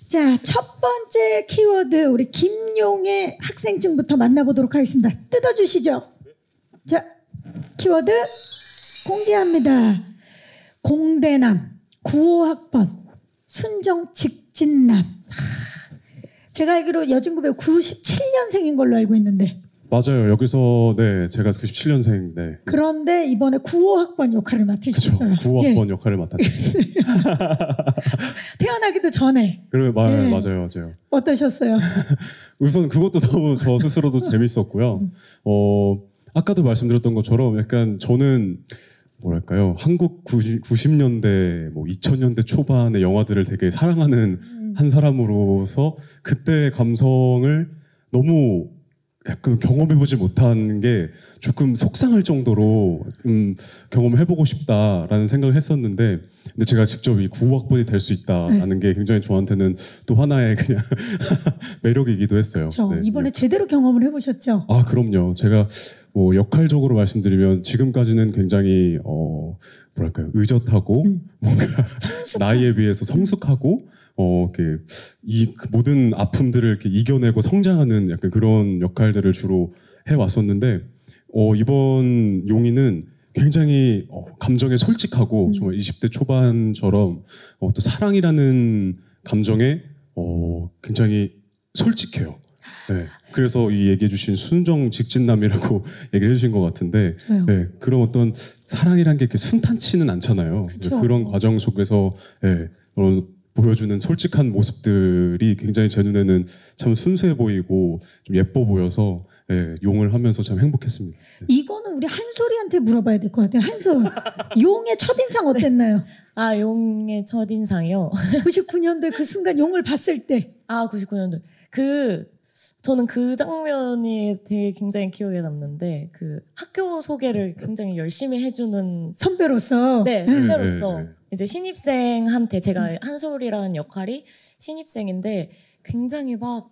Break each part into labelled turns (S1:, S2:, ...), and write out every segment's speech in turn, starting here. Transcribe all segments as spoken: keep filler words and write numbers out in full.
S1: 자, 첫 번째 키워드 우리 김용의 학생증부터 만나보도록 하겠습니다. 뜯어주시죠. 자, 키워드 공개합니다. 공대남 구십오 학번 순정 직진남. 제가 알기로 여진구배 구십칠 년생인 걸로 알고 있는데.
S2: 맞아요. 여기서 네 제가 구십칠 년생. 네.
S1: 그런데 이번에 구십오 학번 역할을 맡으셨어요.
S2: 그렇죠. 구십오 학번 예. 역할을 맡았죠.
S1: 태어나기도 전에.
S2: 그래 마,
S1: 예.
S2: 맞아요, 맞아요.
S1: 어떠셨어요?
S2: 우선 그것도 너무 저 스스로도 재밌었고요.
S1: 음.
S2: 어 아까도 말씀드렸던 것처럼 약간 저는 뭐랄까요 한국 구십 년대 뭐 이천 년대 초반의 영화들을 되게 사랑하는 음. 한 사람으로서 그때의 감성을 너무 약간 경험해보지 못한 게 조금 속상할 정도로 음, 경험을 해보고 싶다라는 생각을 했었는데, 근데 제가 직접 이 구십오 학번이 될 수 있다라는 게 굉장히 저한테는 또 하나의 그냥 매력이기도 했어요.
S1: 그렇죠.
S2: 네.
S1: 이번에 제대로 경험을 해보셨죠?
S2: 아 그럼요. 제가 뭐 역할적으로 말씀드리면 지금까지는 굉장히 어 뭐랄까요 의젓하고 음. 뭔가 나이에 비해서 성숙하고 어, 이렇게 이 모든 아픔들을 이렇게 이겨내고 성장하는 약간 그런 역할들을 주로 해왔었는데, 어, 이번 용인은 굉장히 어, 감정에 솔직하고 음. 정말 이십 대 초반처럼 어, 또 사랑이라는 감정에 어, 굉장히 솔직해요. 네. 그래서 이 얘기해주신 순정 직진남이라고 얘기를 해주신 것 같은데, 네, 그런 어떤 사랑이란 게 이렇게 순탄치는 않잖아요.
S1: 그쵸.
S2: 그런 과정 속에서 네, 그런 보여주는 솔직한 모습들이 굉장히 제 눈에는 참 순수해 보이고 좀 예뻐 보여서 예, 용을 하면서 참 행복했습니다. 네.
S1: 이거는 우리 한솔이한테 물어봐야 될 것 같아요. 한솔, 용의 첫인상 어땠나요?
S3: 아, 용의 첫인상이요?
S1: 구십구 년도에 그 순간 용을 봤을 때.
S3: 아, 구십구 년도. 그 저는 그 장면이 되게 굉장히 기억에 남는데, 그 학교 소개를 굉장히 열심히 해주는
S1: 선배로서.
S3: 네, 선배로서.
S2: 네, 네, 네.
S3: 이제 신입생한테 제가 한솔이라는 역할이 신입생인데 굉장히 막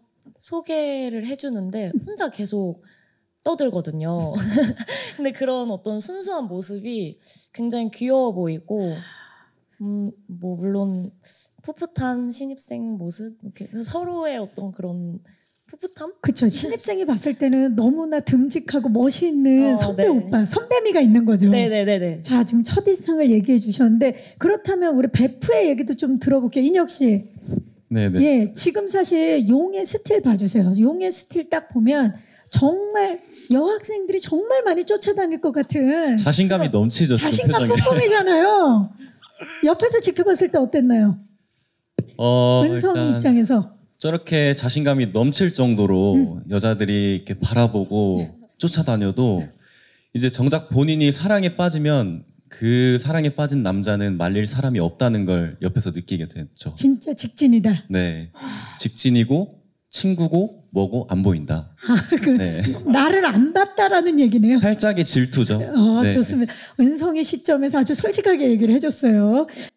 S3: 소개를 해주는데 혼자 계속 떠들거든요. 근데 그런 어떤 순수한 모습이 굉장히 귀여워 보이고, 음, 뭐 물론 풋풋한 신입생 모습, 이렇게 서로의 어떤 그런 풋풋함?
S1: 그렇죠. 신입생이 봤을 때는 너무나 듬직하고 멋있는
S3: 어,
S1: 선배
S3: 네.
S1: 오빠, 선배미가 있는 거죠.
S3: 네네네네.
S1: 자, 지금 첫인상을 얘기해 주셨는데, 그렇다면 우리 베프의 얘기도 좀 들어볼게요. 인혁 씨.
S4: 네네.
S1: 예, 지금 사실 용의 스틸 봐주세요. 용의 스틸 딱 보면 정말 여학생들이 정말 많이 쫓아다닐 것 같은
S4: 자신감이 넘치죠.
S1: 자신감 뿜뿜이잖아요. 옆에서 지켜봤을 때 어땠나요?
S4: 어,
S1: 은성이
S4: 일단
S1: 입장에서.
S4: 저렇게 자신감이 넘칠 정도로
S1: 음.
S4: 여자들이 이렇게 바라보고 쫓아다녀도 이제 정작 본인이 사랑에 빠지면 그 사랑에 빠진 남자는 말릴 사람이 없다는 걸 옆에서 느끼게 됐죠.
S1: 진짜 직진이다.
S4: 네, 직진이고 친구고 뭐고 안 보인다.
S1: 아, 그
S4: 네.
S1: 나를 안 봤다라는 얘기네요.
S4: 살짝의 질투죠.
S1: 어,
S4: 네.
S1: 좋습니다. 은성의 시점에서 아주 솔직하게 얘기를 해줬어요.